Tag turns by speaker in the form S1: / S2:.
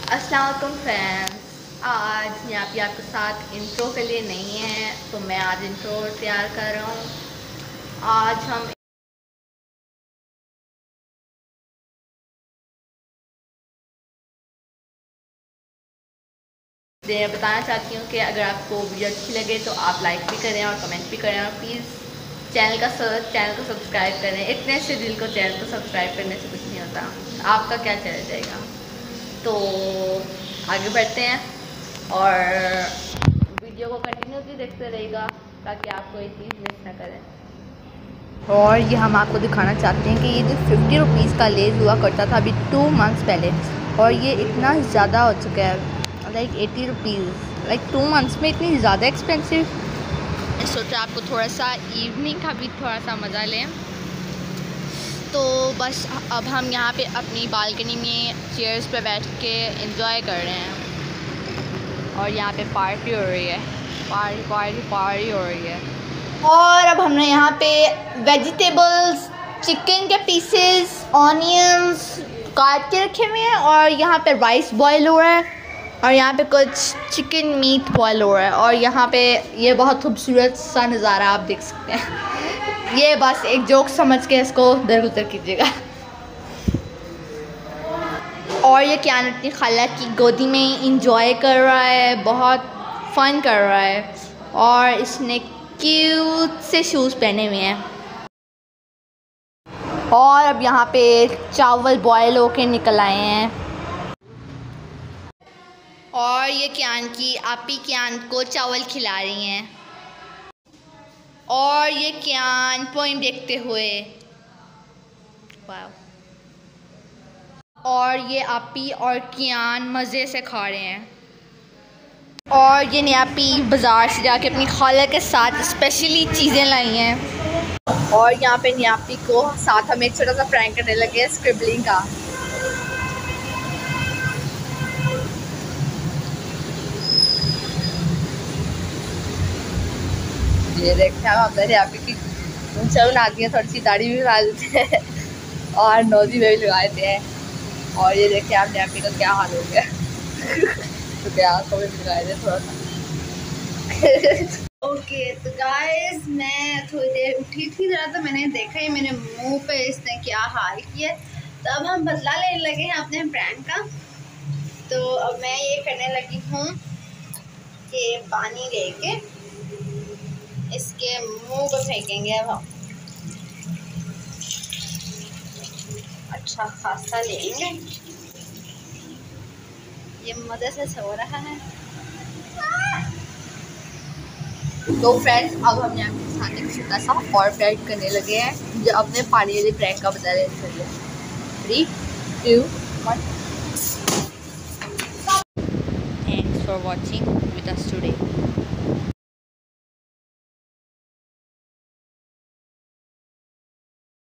S1: अस्सलाम वालेकुम फ्रेंड्स, आज यहाँ पे आपके साथ इंट्रो के लिए नहीं है तो मैं आज इंट्रो तैयार कर रहा हूँ। आज हम बताना चाहती हूँ कि अगर आपको वीडियो अच्छी लगे तो आप लाइक भी करें और कमेंट भी करें और प्लीज़ चैनल को सब्सक्राइब करें। इतने से दिल को चैनल को सब्सक्राइब करने से कुछ नहीं होता, आपका क्या चला जाएगा। तो आगे बढ़ते हैं और वीडियो को कंटिन्यूसली देखते रहेगा ताकि आप कोई चीज़ मिस ना करें। और ये हम आपको दिखाना चाहते हैं कि ये जो 50 रुपीज़ का लेस हुआ करता था अभी 2 मंथ्स पहले, और ये इतना ज़्यादा हो चुका है, लाइक 80 रुपीज़, लाइक 2 मंथ्स में इतनी ज़्यादा एक्सपेंसिव। सोचा आपको थोड़ा सा इवनिंग का भी थोड़ा सा मज़ा लें। तो बस अब हम यहाँ पे अपनी बालकनी में चेयर्स पे बैठ के एंजॉय कर रहे हैं और यहाँ पे पार्टी हो रही है, पार्टी हो रही है। और अब हमने यहाँ पे वेजिटेबल्स, चिकन के पीसेस, ऑनियंस काट के रखे हुए हैं और यहाँ पे राइस बॉईल हो रहा है और यहाँ पे कुछ चिकन मीट बॉईल हो रहा है और यहाँ पे ये बहुत खूबसूरत सा नज़ारा आप देख सकते हैं। ये बस एक जोक समझ के इसको दरगुजर कीजिएगा। और ये क्या अपनी खाला की गोदी में इंजॉय कर रहा है, बहुत फन कर रहा है और इसने क्यूट से शूज़ पहने हुए हैं। और अब यहाँ पे चावल बॉयल होके निकल आए हैं और ये क्यान की आपी क्यान को चावल खिला रही हैं और ये क्यान पोइम देखते हुए, वाह। और ये आपी और क्यान मज़े से खा रहे हैं और ये न्यापी बाज़ार से जाके अपनी खाला के साथ स्पेशली चीज़ें लाई हैं और यहाँ पे न्यापी को साथ हम एक छोटा सा प्रैंक करने लगे हैं स्क्रिबलिंग का। ये देखते हैं हम अपने न्यापी की ऊँचा बनाती हैं, थोड़ी सी दाढ़ी भी बना देते हैं और नोजी में भी लगा देते हैं और ये देखते हैं आप न्यापी का क्या हाल हो गया। तो क्या आँखों में भी लगाए थे थोड़ा सा। ओके तो गाइस, मैं थोड़ी देर उठी थी ज़रा तो मैंने देखा ही मेरे मुंह पे इसने क्या हाल किया। तो अब हम बदला लेने लगे हैं अपने प्रैंक का। तो अब मैं ये करने लगी हूँ कि पानी लेके इसके मुंह को फेंकेंगे। अब हम अच्छा खासा लेंगे, ये मज़े से सो रहा है। तो फ्रेंड्स, अब हम यहाँ पे साथ एक छोटा सा और प्रैंक करने लगे हैं जो अपने पानी वाले प्रैंक का बता रहे हैं। 3, 2, 1। Thanks for watching with us today.